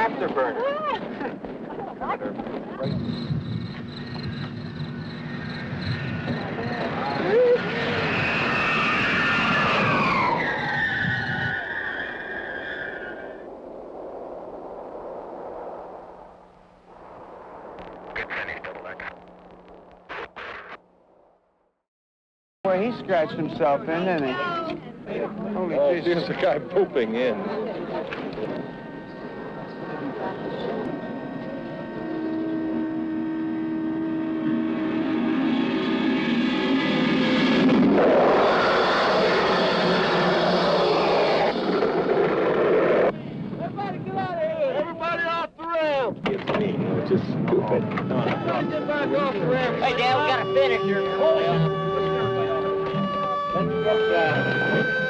afterburner. Well, he scratched himself in, didn't he? Holy Jesus. Here's the guy pooping in. Everybody get out of here! Everybody off the ramp! It's me, which is stupid. Get back off the ramp! Hey, Dad, we got a finisher. Let's get